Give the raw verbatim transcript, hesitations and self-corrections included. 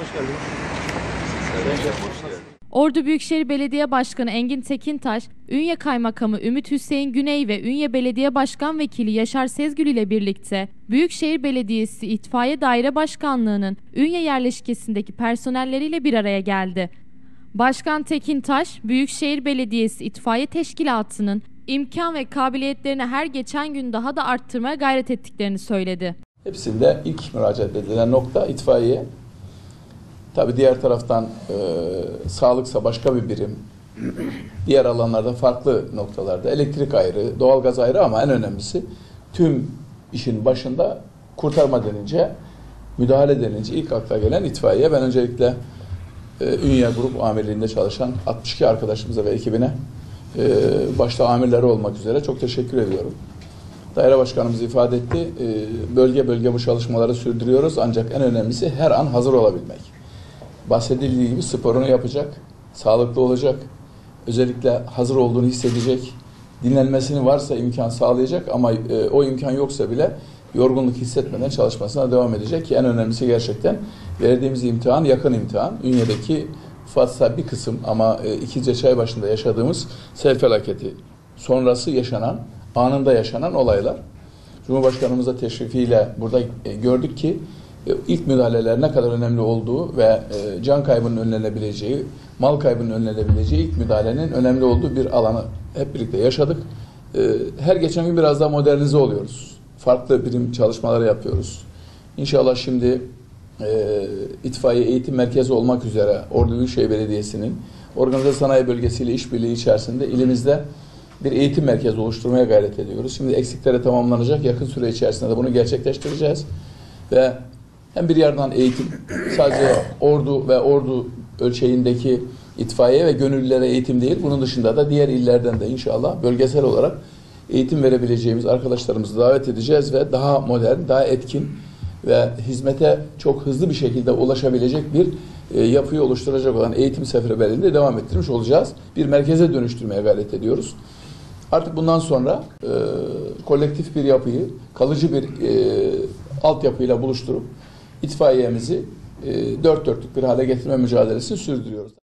Hoş geldiniz. Ordu Büyükşehir Belediye Başkanı Engin Tekintaş, Ünye Kaymakamı Ümit Hüseyin Güney ve Ünye Belediye Başkan Vekili Yaşar Sezgül ile birlikte Büyükşehir Belediyesi İtfaiye Daire Başkanlığı'nın Ünye yerleşkesindeki personelleriyle bir araya geldi. Başkan Tekintaş, Büyükşehir Belediyesi İtfaiye Teşkilatı'nın imkan ve kabiliyetlerini her geçen gün daha da arttırmaya gayret ettiklerini söyledi. Hepsinde ilk müracaat edilen nokta itfaiye. Tabii diğer taraftan e, sağlıksa başka bir birim, diğer alanlarda farklı noktalarda elektrik ayrı, doğalgaz ayrı ama en önemlisi tüm işin başında kurtarma denince, müdahale denince ilk akla gelen itfaiye. Ben öncelikle e, Ünye Grup Amirliği'nde çalışan altmış iki arkadaşımıza ve ekibine e, başta amirleri olmak üzere çok teşekkür ediyorum. Daire başkanımız ifade etti, e, bölge bölge bu çalışmaları sürdürüyoruz ancak en önemlisi her an hazır olabilmek. Bahsedildiği gibi sporunu yapacak, sağlıklı olacak, özellikle hazır olduğunu hissedecek, dinlenmesini varsa imkan sağlayacak ama e, o imkan yoksa bile yorgunluk hissetmeden çalışmasına devam edecek ki en önemlisi gerçekten verdiğimiz imtihan yakın imtihan. Ünye'deki Fatsa bir kısım ama e, İkizce Çaybaşı'nda yaşadığımız sel felaketi sonrası yaşanan, anında yaşanan olaylar. Cumhurbaşkanımıza teşrifiyle burada e, gördük ki İlk müdahaleler ne kadar önemli olduğu ve can kaybının önlenebileceği, mal kaybının önlenebileceği ilk müdahalenin önemli olduğu bir alanı hep birlikte yaşadık. Her geçen gün biraz daha modernize oluyoruz. Farklı birim çalışmaları yapıyoruz. İnşallah şimdi e, itfaiye eğitim merkezi olmak üzere Ordu Büyükşehir Belediyesi'nin organize sanayi bölgesiyle işbirliği içerisinde ilimizde bir eğitim merkezi oluşturmaya gayret ediyoruz. Şimdi eksikleri tamamlanacak. Yakın süre içerisinde de bunu gerçekleştireceğiz. Ve hem bir yerden eğitim, sadece ordu ve ordu ölçeğindeki itfaiye ve gönüllülere eğitim değil, bunun dışında da diğer illerden de inşallah bölgesel olarak eğitim verebileceğimiz arkadaşlarımızı davet edeceğiz ve daha modern, daha etkin ve hizmete çok hızlı bir şekilde ulaşabilecek bir e, yapıyı oluşturacak olan eğitim seferberliğini de devam ettirmiş olacağız. Bir merkeze dönüştürmeye gayret ediyoruz. Artık bundan sonra e, kolektif bir yapıyı, kalıcı bir e, altyapıyla buluşturup itfaiyemizi e, dört dörtlük bir hale getirme mücadelesini sürdürüyoruz.